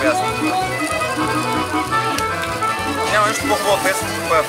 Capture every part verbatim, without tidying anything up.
ясно. Няма нищо по-хубаво фест, това.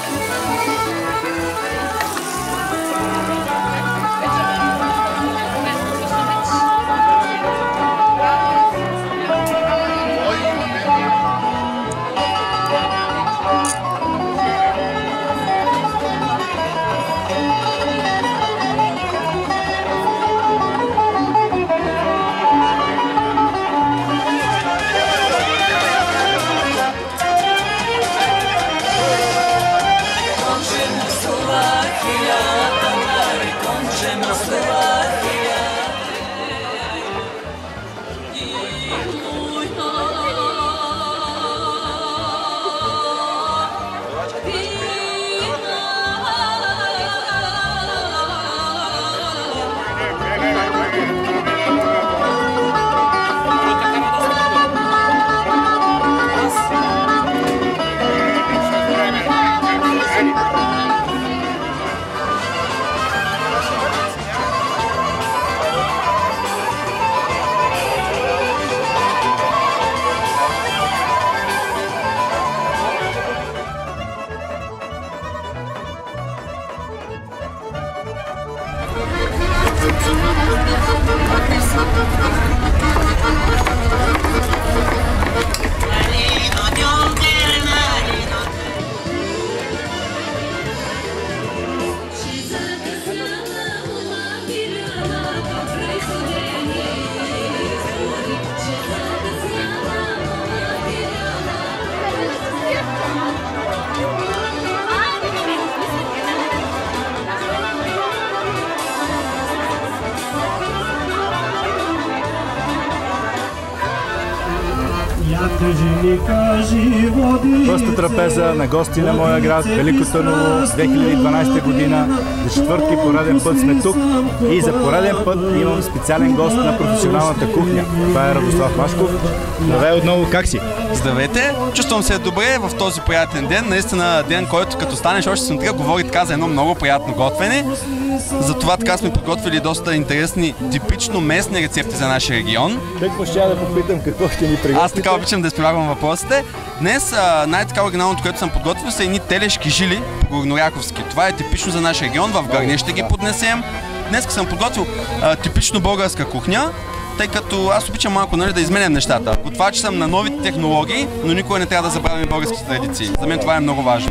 Пърста трапеза на гости на моя град, Велико Търново, две хиляди и дванадесета година. За четвърти пореден път сме тук и за пореден път имам специален гост на професионалната кухня. Това е Радослав Машков. Здравей отново, как си? Здравейте! Чувствам се добре в този приятен ден. Наистина ден, който като станеш още сутринта говори така за едно много приятно готвене. Затова така сме подготвили доста интересни, типично местни рецепти за нашия регион. Какво ще я да попитам, какво ще ни приготвите? Аз така обичам да изпреварвам въпросите. Днес най-така оригиналното, което съм подготвил, са едни телешки жили по горноряховски. Това е типично за нашия регион, в Гърне ще ги поднесем. Днес съм подготвил а, типично българска кухня, тъй като аз обичам малко, нали, да изменям нещата. Готвач съм на новите технологии, но никога не трябва да забравим българските традиции. За мен това е много важно.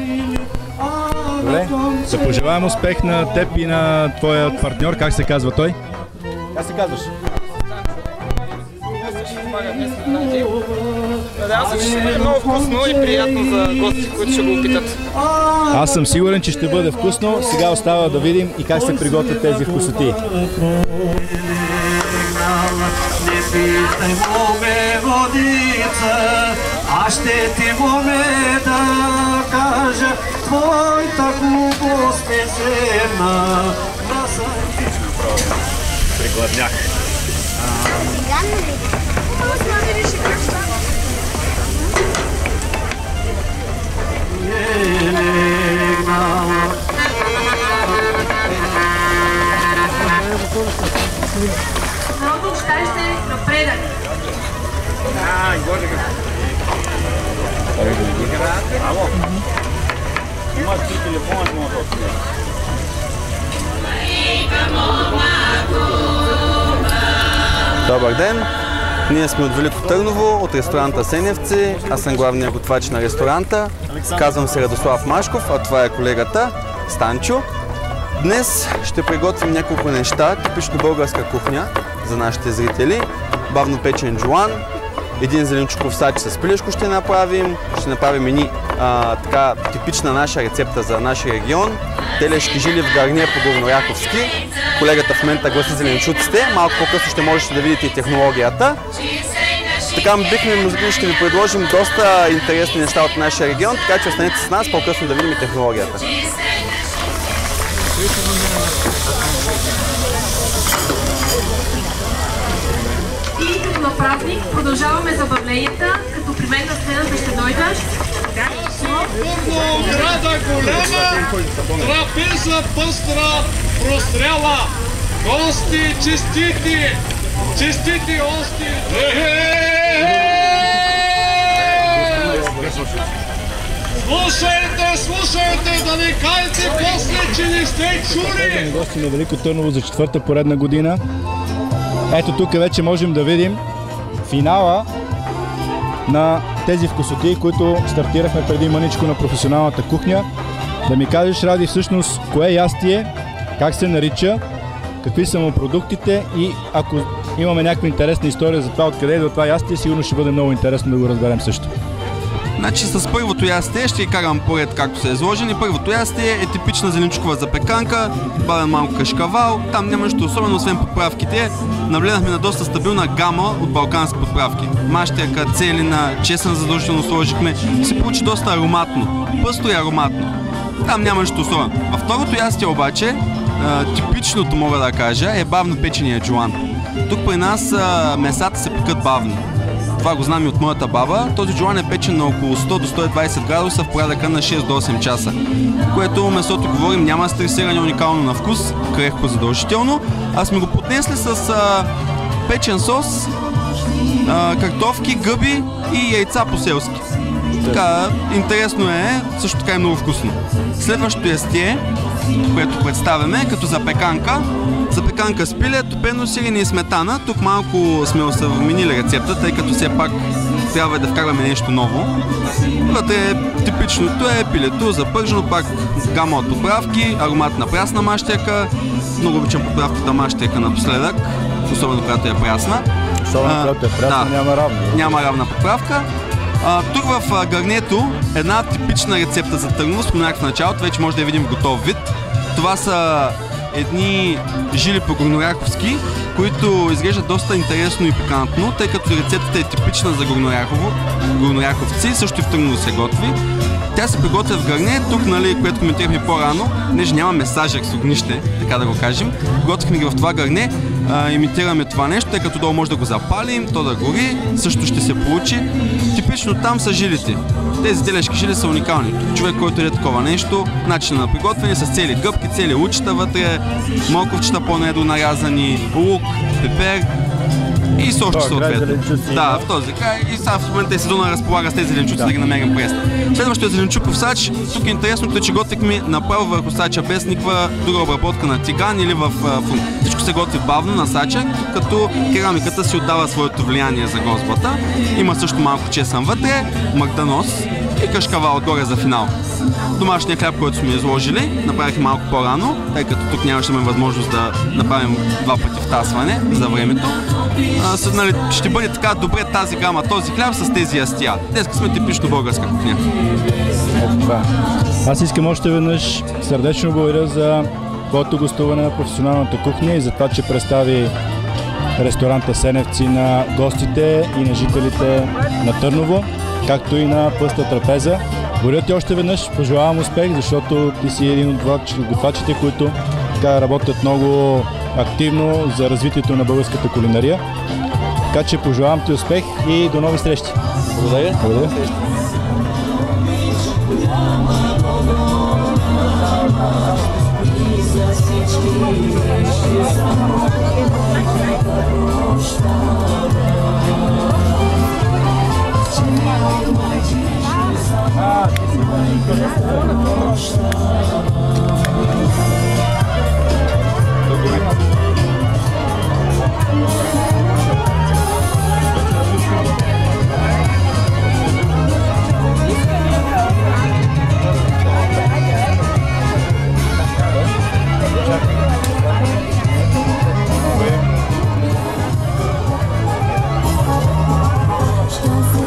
Добре, да пожелаем успех на теб и на твоя партньор. Как се казва той? Как се казваш? Надявам се, че ще бъде много вкусно и приятно за гостите, които ще го опитат. Аз съм сигурен, че ще бъде вкусно. Сега остава да видим и как се приготвят тези вкусоти. Не питай моме водица, аз ще ти моме да кажа, твоята глупост ме взема. Пригладнях. Много щастие напредък! А, горе га. Ало? Имаш ти телефона, че мога да отсъдя. Добър ден! Ние сме от Велико Търново, от ресторанта Сеневци. Аз съм главният готвач на ресторанта. Казвам се Радослав Машков, а това е колегата Станчо. Днес ще приготвим няколко неща, типично българска кухня за нашите зрители. Бавно печен джуан, един зеленчуков сач с пилешко ще направим. Ще направим едни а, така типична наша рецепта за нашия регион. Телешки жили в Гърне по горноряховски. Колегата в момента гласи зеленчуците. Малко по-късно ще можете да видите и технологията. Така бихме могли, ще ви предложим доста интересни неща от нашия регион, така че останете с нас по-късно да видим и технологията. И като на празник продължаваме забавленията, като при мен на сцената ще дойдаш. Града голема, трапеза пъстра, простряла, гости честити, честити гости. Слушайте, слушайте, да не кажете после, че не сте чули! Гости на Велико Търново за четвърта поредна година. Ето тук вече можем да видим финала на тези вкусотии, които стартирахме преди мъничко на професионалната кухня. Да ми кажеш, Ради, всъщност кое ястие, как се нарича, какви са му продуктите и ако имаме някаква интересна история за това откъде е до това ястие, сигурно ще бъде много интересно да го разберем също. Значи с първото ястие ще ги карам поред както са изложени. Първото ястие е типична зеленчукова запеканка, добавен малко кашкавал. Там няма нищо особено, освен подправките. Навледахме на доста стабилна гама от балкански подправки. Мащерка, целина, чесън задължително сложихме. Се получи доста ароматно, пъсто и ароматно. Там няма нищо особено. Във второто ястие обаче, типичното мога да кажа, е бавно печения джуан. Тук при нас месата се пекат бавно. Това го знам и от моята баба. Този джуан е печен на около сто до сто и двайсет градуса в порядъка на шест до осем часа. Което месото, говорим, няма стресиране, уникално на вкус, крехко задължително. А сме го поднесли с а, печен сос, а, картофки, гъби и яйца по-селски. Така, интересно е, също така е много вкусно. Следващото ястие, което представяме като запеканка. Запеканка с пиле, топено сирене и сметана. Тук малко сме осъвременили рецепта, тъй като все пак трябва да вкарваме нещо ново. Вътре типичното е пилето, запържено, пак гама от подправки, аромат на прясна мащерка. Много обичам подправката мащерка напоследък, особено когато е прясна. Особено когато е прясна, да, няма равна. Няма равна подправка. А, тук в а, гарнето една типична рецепта за Търново, споменах в началото, вече може да я видим в готов вид. Това са едни жили по-горноряховски, които изглеждат доста интересно и пикантно, тъй като рецептата е типична за горноряхово, горноряховци, също и в Търново се готви. Тя се приготвя в гарне, тук, нали, което коментирахме по-рано, понеже нямаме сажер с огнище, така да го кажем. Готвихме ги в това гарне, а, имитираме това нещо, тъй като долу може да го запалим, то да гори, също ще се получи. Типично там са жилите. Тези телешки жили са уникални. Човек, който е такова нещо, начинът на приготвяне с цели гъбки, цели лучета вътре, морковчета по-недо нарязани, лук, пипер и сочки съответно. Да, в този край. И сега в момента е сезона разполага с тези зеленчуци, да. да ги намерим пресни. Следващото е зеленчуков сач. Тук е интересното е, че готвихме направо върху сача без никаква друга обработка на тиган или в фун. Всичко се готви бавно на сача, като керамиката си отдава своето влияние за гозбата. Има също малко чесън вътре, магданос и кашкавал отгоре за финал. Домашния хляб, който сме изложили, направихме малко по-рано, тъй като тук нямаше да имаме възможност да направим два пъти втасване за времето. А, съд, нали, ще бъде така добре тази гама, този хляб с тези ястия. Днес сме типично българска кухня. Ето това. Аз искам още веднъж сърдечно благодаря за твоето гостуване на професионалната кухня и за това, че представи ресторанта Сеневци на гостите и на жителите на Търново, както и на Пъста трапеза. Благодаря ти още веднъж, пожелавам успех, защото ти си един от готвачите, които така работят много активно за развитието на българската кулинария. Така че пожелавам ти успех и до нови срещи. Благодаря. Благодаря.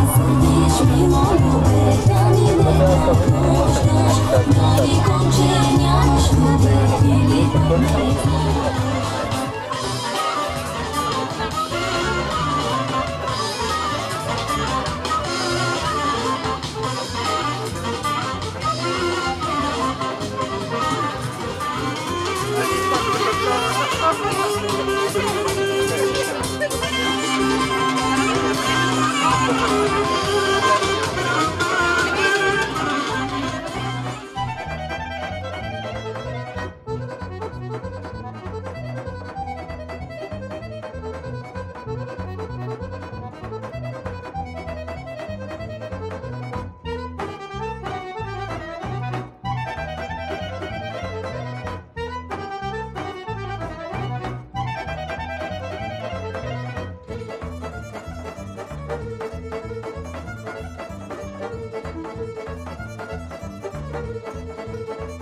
Don't България.